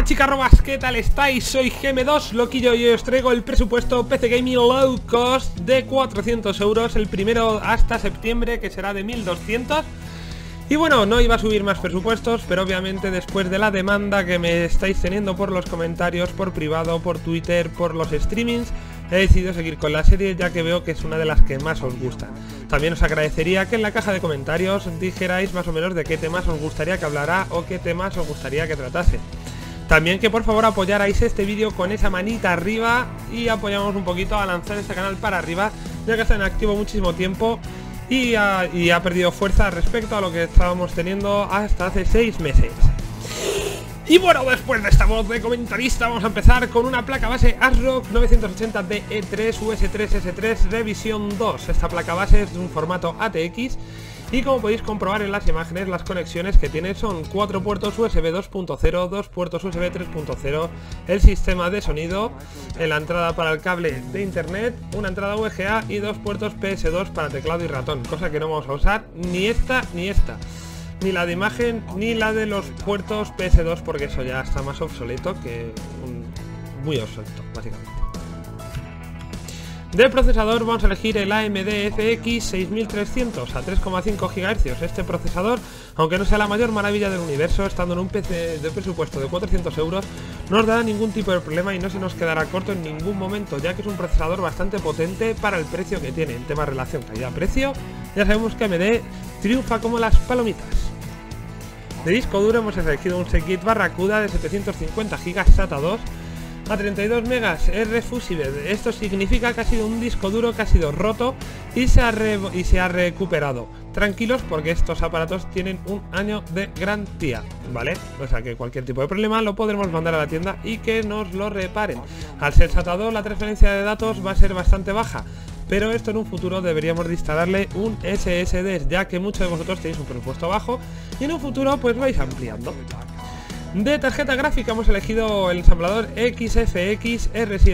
chicas, ¿qué tal estáis? Soy GM2 Loquillo y os traigo el presupuesto PC Gaming Low Cost de 400 euros, el primero hasta septiembre, que será de 1200. Y bueno, no iba a subir más presupuestos, pero obviamente después de la demanda que me estáis teniendo por los comentarios, por privado, por Twitter, por los streamings, he decidido seguir con la serie, ya que veo que es una de las que más os gusta. También os agradecería que en la caja de comentarios dijerais más o menos de qué temas os gustaría que hablara o qué temas os gustaría que tratase. También que por favor apoyarais este vídeo con esa manita arriba y apoyamos un poquito a lanzar este canal para arriba, ya que está en activo muchísimo tiempo y ha perdido fuerza respecto a lo que estábamos teniendo hasta hace 6 meses. Y bueno, después de esta voz de comentarista vamos a empezar con una placa base ASRock 980 DE3 US3S3 Revisión 2. Esta placa base es de un formato ATX y como podéis comprobar en las imágenes, las conexiones que tiene son 4 puertos USB 2.0, 2 puertos USB 3.0, el sistema de sonido, la entrada para el cable de internet, una entrada VGA y 2 puertos PS2 para teclado y ratón, cosa que no vamos a usar ni esta, ni la de imagen, ni la de los puertos PS2, porque eso ya está más obsoleto que muy obsoleto, básicamente. De procesador vamos a elegir el AMD FX 6300 a 3,5 GHz. Este procesador, aunque no sea la mayor maravilla del universo, estando en un PC de presupuesto de 400 euros, no nos dará ningún tipo de problema y no se nos quedará corto en ningún momento, ya que es un procesador bastante potente para el precio que tiene. En tema relación calidad-precio, ya sabemos que AMD triunfa como las palomitas. De disco duro hemos elegido un Seagate Barracuda de 750 GB SATA 2 a 32 MB R-Fusible. Esto significa que ha sido un disco duro que ha sido roto y se ha recuperado. Tranquilos, porque estos aparatos tienen un año de garantía, ¿vale? O sea que cualquier tipo de problema lo podremos mandar a la tienda y que nos lo reparen. Al ser SATA 2, la transferencia de datos va a ser bastante baja, pero esto en un futuro deberíamos de instalarle un SSD, ya que muchos de vosotros tenéis un presupuesto bajo y en un futuro pues vais ampliando. De tarjeta gráfica hemos elegido el ensamblador XFX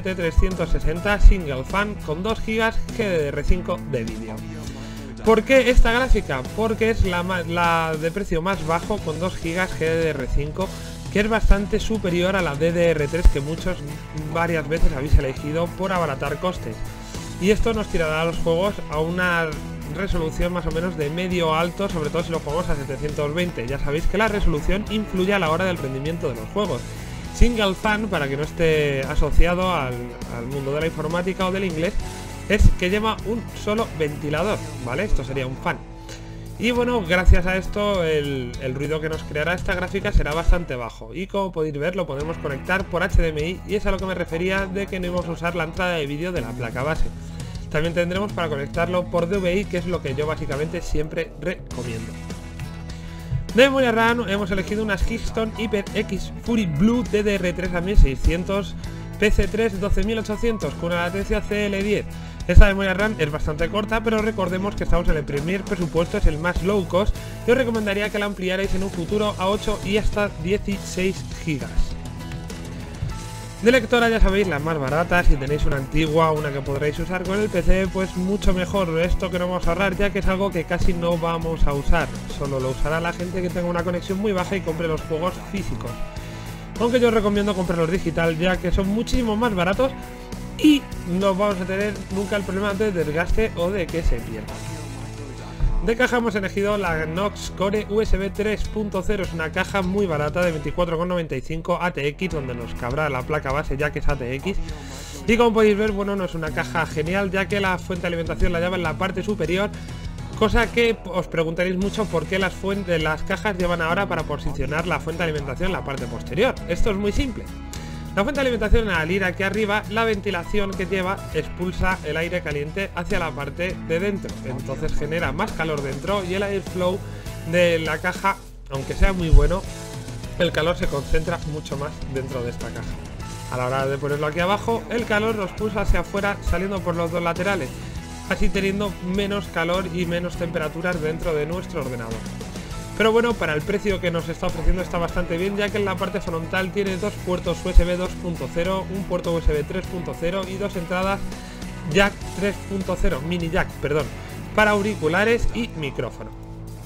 R7 Single Fan con 2 GB GDDR5 de vídeo. ¿Por qué esta gráfica? Porque es la de precio más bajo con 2 GB GDDR5, que es bastante superior a la DDR3 que muchos varias veces habéis elegido por abaratar costes. Y esto nos tirará a los juegos a una resolución más o menos de medio alto, sobre todo si los jugamos a 720. Ya sabéis que la resolución influye a la hora del rendimiento de los juegos. Single Fan, para que no esté asociado al mundo de la informática o del inglés, es que lleva un solo ventilador, ¿vale? Esto sería un fan. Y bueno, gracias a esto el ruido que nos creará esta gráfica será bastante bajo. Y como podéis ver, lo podemos conectar por HDMI y es a lo que me refería de que no íbamos a usar la entrada de vídeo de la placa base. También tendremos para conectarlo por DVI, que es lo que yo básicamente siempre recomiendo. De memoria RAM hemos elegido unas Kingston HyperX Fury Blue DDR3 a 1600 PC3 12800 con una latencia CL10. Esta memoria RAM es bastante corta, pero recordemos que estamos en el primer presupuesto, es el más low cost, y os recomendaría que la ampliarais en un futuro a 8 y hasta 16 GB. De lectora ya sabéis, la más barata. Si tenéis una antigua, una que podréis usar con el PC, pues mucho mejor. Esto que no vamos a ahorrar, ya que es algo que casi no vamos a usar, solo lo usará la gente que tenga una conexión muy baja y compre los juegos físicos. Aunque yo os recomiendo comprarlos digital, ya que son muchísimo más baratos y no vamos a tener nunca el problema de desgaste o de que se pierda. De caja hemos elegido la Knox Core USB 3.0, es una caja muy barata de 24,95 ATX, donde nos cabrá la placa base ya que es ATX. Y como podéis ver, bueno, no es una caja genial, ya que la fuente de alimentación la lleva en la parte superior, cosa que os preguntaréis mucho por qué las cajas llevan ahora para posicionar la fuente de alimentación en la parte posterior. Esto es muy simple. La fuente de alimentación, al ir aquí arriba, la ventilación que lleva expulsa el aire caliente hacia la parte de dentro, entonces genera más calor dentro y el airflow de la caja, aunque sea muy bueno, el calor se concentra mucho más dentro de esta caja. A la hora de ponerlo aquí abajo, el calor nos expulsa hacia afuera saliendo por los dos laterales, así teniendo menos calor y menos temperaturas dentro de nuestro ordenador. Pero bueno, para el precio que nos está ofreciendo está bastante bien, ya que en la parte frontal tiene 2 puertos USB 2.0, un puerto USB 3.0 y 2 entradas jack 3.0, mini jack, perdón, para auriculares y micrófono.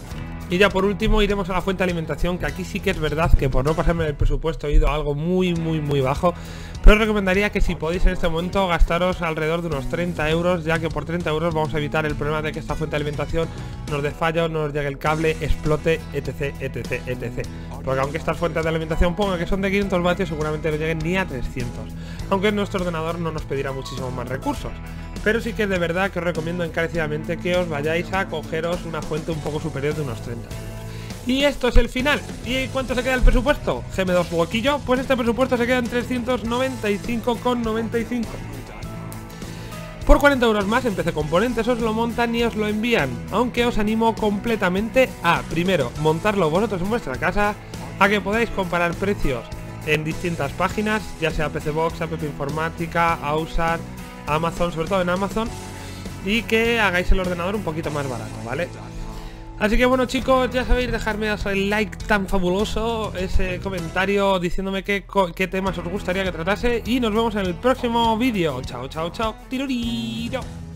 Y ya por último iremos a la fuente de alimentación, que aquí sí que es verdad que por no pasarme el presupuesto he ido a algo muy bajo. Pero os recomendaría que si podéis en este momento gastaros alrededor de unos 30 euros, ya que por 30 euros vamos a evitar el problema de que esta fuente de alimentación nos dé fallo, no nos llegue el cable, explote, etc. Porque aunque estas fuentes de alimentación ponga que son de 500 vatios, seguramente no lleguen ni a 300. Aunque nuestro ordenador no nos pedirá muchísimos más recursos. Pero sí que de verdad que os recomiendo encarecidamente que os vayáis a cogeros una fuente un poco superior de unos 30 euros. Y esto es el final. ¿Y cuánto se queda el presupuesto? GM2 huequillo, pues este presupuesto se queda en 395,95. Por 40 euros más en PC Componentes os lo montan y os lo envían. Aunque os animo completamente a, primero, montarlo vosotros en vuestra casa, a que podáis comparar precios en distintas páginas, ya sea PC Box, App Informática, Ausar, Amazon, sobre todo en Amazon, y que hagáis el ordenador un poquito más barato, ¿vale? Así que bueno chicos, ya sabéis, dejarme el like tan fabuloso, ese comentario diciéndome qué temas os gustaría que tratase, y nos vemos en el próximo vídeo. Chao, chao, chao, tiroriro.